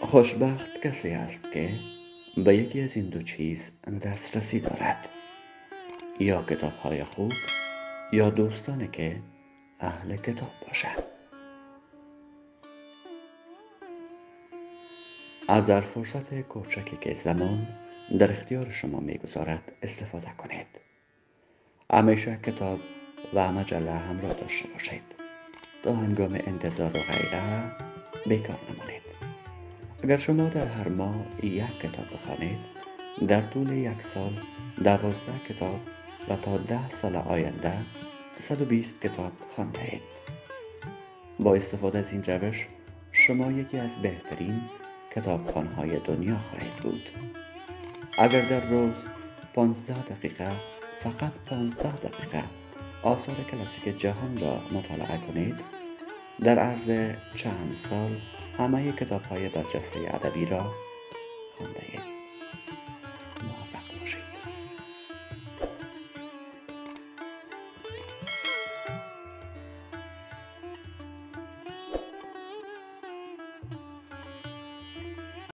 خوشبخت کسی است که به یکی از این دو چیز دسترسی دارد، یا کتاب‌های خوب یا دوستانی که اهل کتاب باشند. از هر فرصت کوچکی که زمان در اختیار شما میگذارد استفاده کنید. همیشه کتاب و مجله همراه داشته باشید تا هنگام انتظار و غیره بیکار نمانید. اگر شما در هر ماه یک کتاب بخوانید، در طول یک سال 12 کتاب و تا 10 سال آینده 120 کتاب خوانده اید. با استفاده از این روش شما یکی از بهترین کتابخوان‌های دنیا خواهید بود. اگر در روز 15 دقیقه، فقط 15 دقیقه آثار کلاسیک جهان را مطالعه کنید، در عرض چند سال همه کتاب‌های برجسته ادبی را